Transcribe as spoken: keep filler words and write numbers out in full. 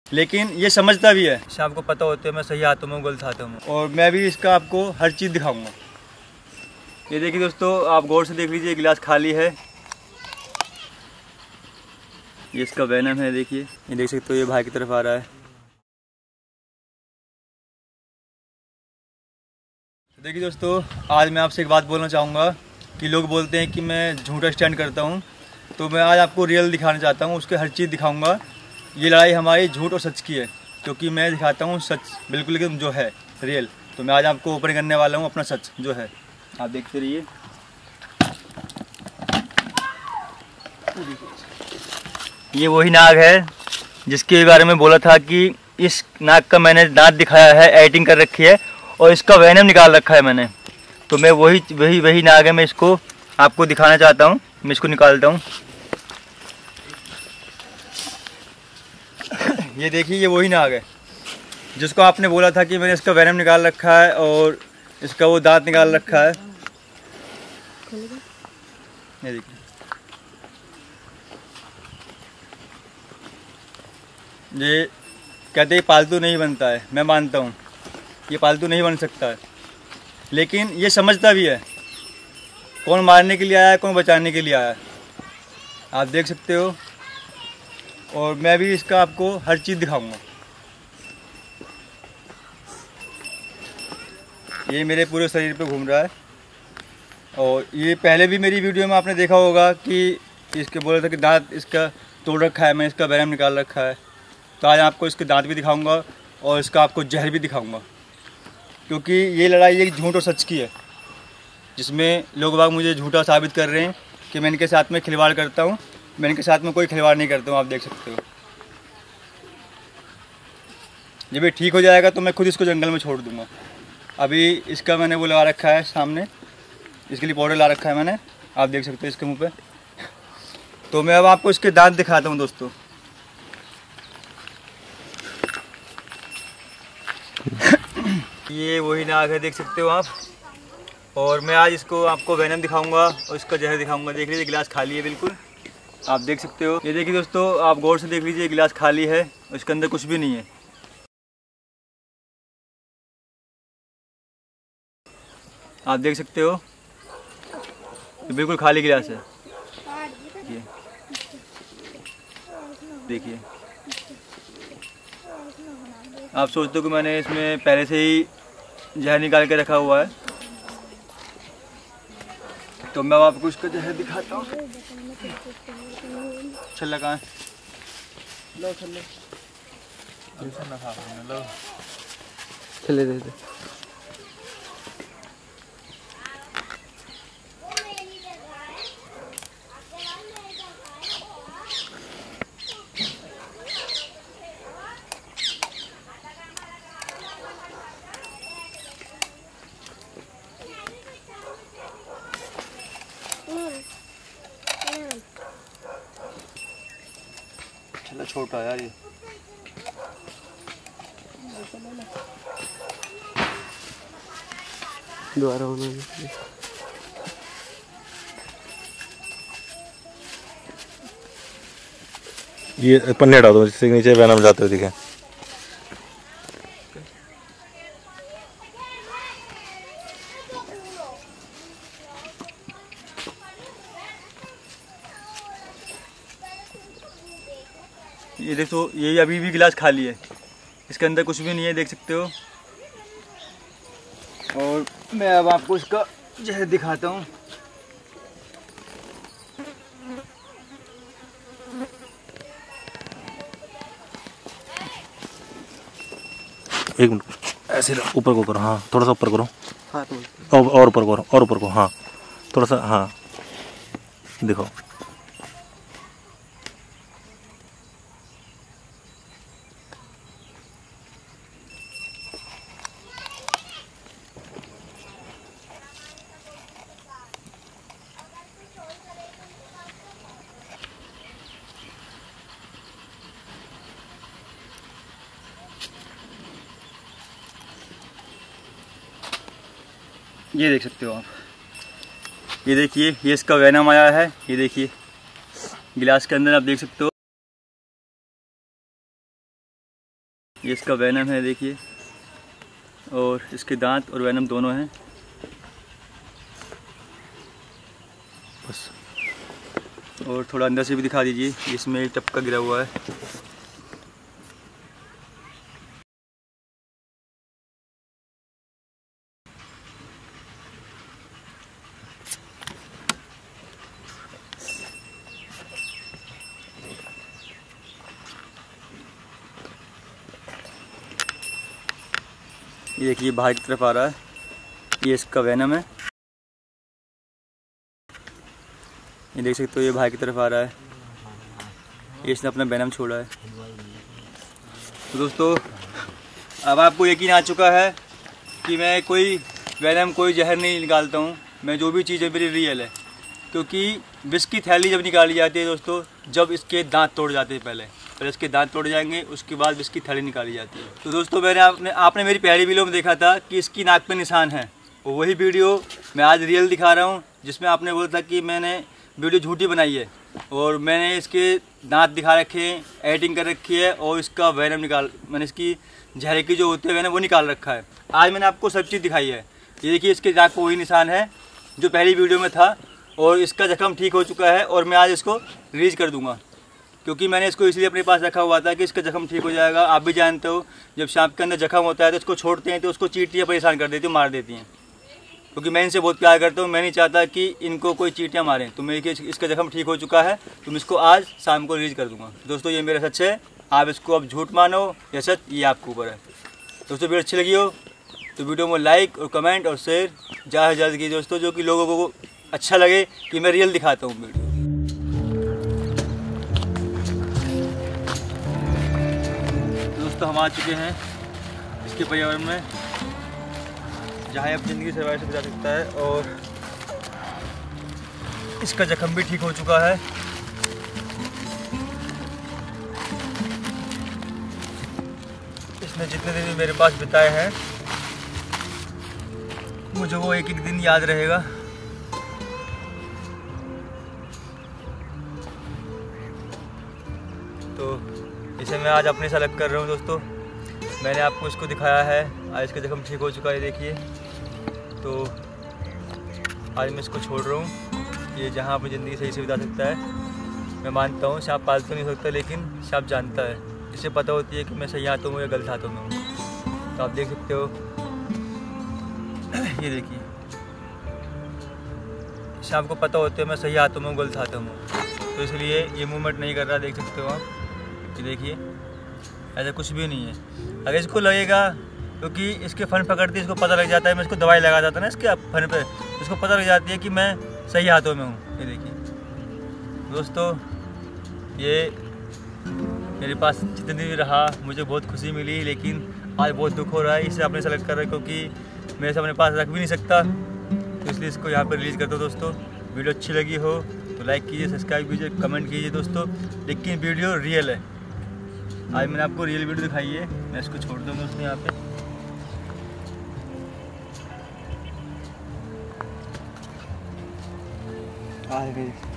लेकिन ये समझता भी है। शाम को पता होता है मैं सही हाथों में गलत हाथों में, और मैं भी इसका आपको हर चीज़ दिखाऊंगा। ये देखिए दोस्तों, आप गौर से देख लीजिए, गिलास खाली है। ये इसका वेनम है, देखिए, ये देख सकते हो, ये भाई की तरफ आ रहा है। देखिए दोस्तों, आज मैं आपसे एक बात बोलना चाहूँगा कि लोग बोलते हैं कि मैं झूठा स्टैंड करता हूँ, तो मैं आज आपको रियल दिखाना चाहता हूँ, उसके हर चीज़ दिखाऊंगा। ये लड़ाई हमारी झूठ और सच की है, क्योंकि मैं दिखाता हूँ सच बिल्कुल एकदम जो है रियल। तो मैं आज आपको ओपन करने वाला हूँ अपना सच जो है, आप देखते रहिए। ये वही नाग है जिसके बारे में बोला था कि इस नाग का मैंने दांत दिखाया है, एडिटिंग कर रखी है और इसका वेनम निकाल रखा है मैंने। तो मैं वही वही वही नाग है, मैं इसको आपको दिखाना चाहता हूँ। मैं इसको निकालता हूँ। ये देखिए, ये वही नाग है जिसको आपने बोला था कि मैंने इसका वेनम निकाल रखा है और इसका वो दांत निकाल रखा है। ये देखिए, ये कहते हैं पालतू नहीं बनता है, मैं मानता हूँ ये पालतू नहीं बन सकता है, लेकिन ये समझता भी है कौन मारने के लिए आया है, कौन बचाने के लिए आया है, आप देख सकते हो। और मैं भी इसका आपको हर चीज़ दिखाऊंगा। ये मेरे पूरे शरीर पे घूम रहा है और ये पहले भी मेरी वीडियो में आपने देखा होगा कि इसके बोला था कि दांत इसका तोड़ रखा है, मैं इसका वेनम निकाल रखा है। तो आज आपको इसके दांत भी दिखाऊंगा और इसका आपको जहर भी दिखाऊंगा, क्योंकि ये लड़ाई एक झूठ और सच की है, जिसमें लोग बाग मुझे झूठा साबित कर रहे हैं कि मैं इनके साथ में खिलवाड़ करता हूँ। मैं इनके साथ में कोई खिलवाड़ नहीं करता हूँ, आप देख सकते हो। जब ये ठीक हो जाएगा तो मैं खुद इसको जंगल में छोड़ दूँगा। अभी इसका मैंने वो लगा रखा है सामने, इसके लिए पाउडर ला रखा है मैंने, आप देख सकते हो इसके मुंह पे। तो मैं अब आपको इसके दांत दिखाता हूँ दोस्तों। ये वही नाग है, देख सकते हो आप। और मैं आज इसको आपको वेनम दिखाऊंगा और इसका जहर दिखाऊंगा। देख लीजिए, गिलास खाली है बिल्कुल, आप देख सकते हो। ये देखिए दोस्तों, आप गौर से देख लीजिए, गिलास खाली है और इसके अंदर कुछ भी नहीं है, आप देख सकते हो। ये बिल्कुल खाली गिलास है। ये देखिए, आप सोचते हो कि मैंने इसमें पहले से ही जहर निकाल के रखा हुआ है, तो मैं आपको इसका जहर दिखाता हूँ। छल्ला कहाँ है? लो छल्ले, लो छल्ले दे दे। छल्ला छोटा है यार, ये दोबारा होना। ये पन्ने हटा दो जिससे नीचे वेनम जाते हुए दिखे। ये देखो, ये अभी भी गिलास खाली है, इसके अंदर कुछ भी नहीं है, देख सकते हो। और मैं अब आपको इसका जहर दिखाता हूँ। एक मिनट, ऐसे ऊपर को करो, हाँ थोड़ा सा ऊपर करो, हाँ तो और और ऊपर करो, और ऊपर को, हाँ थोड़ा सा, हाँ देखो। ये देख सकते हो आप, ये देखिए, ये इसका वेनम आया है। ये देखिए गिलास के अंदर, आप देख सकते हो। ये इसका वेनम है देखिए, और इसके दांत और वेनम दोनों हैं। बस और थोड़ा अंदर से भी दिखा दीजिए, इसमें एक टपका गिरा हुआ है। ये देखिए बाहर की तरफ आ रहा है, ये इसका वेनम है। ये देख सकते हो, ये बाहर की तरफ आ रहा है, ये इसने अपना वेनम छोड़ा है। तो दोस्तों अब आपको यकीन आ चुका है कि मैं कोई वेनम कोई जहर नहीं निकालता हूँ। मैं जो भी चीज़ है मेरी रियल है, क्योंकि विष की थैली जब निकाली जाती है दोस्तों, जब इसके दांत तोड़ जाते हैं, पहले पहले इसके दांत तोड़ जाएंगे, उसके बाद विष की थैली निकाली जाती है। तो दोस्तों मैंने आपने आपने मेरी पहली वीडियो में देखा था कि इसकी नाक पे निशान है, और वही वीडियो मैं आज रियल दिखा रहा हूँ, जिसमें आपने बोला था कि मैंने वीडियो झूठी बनाई है, और मैंने इसके दांत दिखा रखे हैं, एडिटिंग कर रखी है, और इसका वेनम निकाल मैंने इसकी जहर की जो होते हैं वेनम वो निकाल रखा है। आज मैंने आपको सब चीज़ दिखाई है। ये देखिए इसके नाक पर वही निशान है जो पहली वीडियो में था, और इसका जख्म ठीक हो चुका है, और मैं आज इसको रिलीज कर दूंगा, क्योंकि मैंने इसको इसलिए अपने पास रखा हुआ था कि इसका जख्म ठीक हो जाएगा। आप भी जानते हो जब सांप के अंदर जख्म होता है तो इसको छोड़ते हैं तो उसको चींटियाँ परेशान कर देती हैं, मार देती हैं, क्योंकि मैं इनसे बहुत प्यार करता हूँ। मैं नहीं चाहता कि इनको कोई चींटियाँ मारें। तो मेरे इसका जख्म ठीक हो चुका है, तो मैं इसको आज शाम को रिलीज कर दूँगा। दोस्तों ये मेरा सच है, आप इसको अब झूठ मानो या सच, ये आपके ऊपर है। दोस्तों वीडियो अच्छी लगी हो तो वीडियो में लाइक और कमेंट और शेयर ज़्यादा से ज़्यादा कीजिए दोस्तों, जो कि लोगों को अच्छा लगे कि मैं रियल दिखाता हूँ वीडियो। दोस्तों हम आ चुके हैं इसके पर्यावरण में, जहाँ आप ज़िंदगी सर्वाइव से जा सकता है, और इसका जख्म भी ठीक हो चुका है। इसने जितने दिन भी मेरे पास बिताए हैं, मुझे वो एक एक दिन याद रहेगा। तो इसे मैं आज अपने से अलग कर रहा हूँ दोस्तों। मैंने आपको इसको दिखाया है, आज इसका जख्म ठीक हो चुका है देखिए। तो आज मैं इसको छोड़ रहा हूँ, ये जहाँ अपनी ज़िंदगी सही से बिता सकता है। मैं मानता हूँ सांप पालतू नहीं हो सकता, लेकिन सांप जानता है, जिसे पता होती है कि मैं सही हाथों में या गलत हाथों में हूँ। तो आप देख सकते हो, ये देखिए सांप को पता होता है मैं सही हाथों में गलत हाथों में, तो इसलिए ये मूवमेंट नहीं कर रहा। देख सकते हो आप, ये देखिए ऐसा कुछ भी नहीं है। अगर इसको लगेगा, क्योंकि इसके फन पकड़ती है, इसको पता लग जाता है, मैं इसको दवाई लगा जाता है ना इसके फन पे, इसको पता लग जाती है कि मैं सही हाथों में हूँ। ये देखिए दोस्तों, ये मेरे पास जितनी भी रहा मुझे बहुत खुशी मिली, लेकिन आज बहुत दुख हो रहा है। इसे अपने सेलेक्ट कर रहा है, क्योंकि मैं इसे अपने पास रख भी नहीं सकता, तो इसलिए इसको यहाँ पर रिलीज़ करता हूँ दोस्तों। वीडियो अच्छी लगी हो तो लाइक कीजिए, सब्सक्राइब कीजिए, कमेंट कीजिए दोस्तों, लेकिन वीडियो रियल है। आज मैंने आपको रियल वीडियो दिखाई है। मैं इसको छोड़ दूँगा दोस्तों यहाँ पे। आ गई।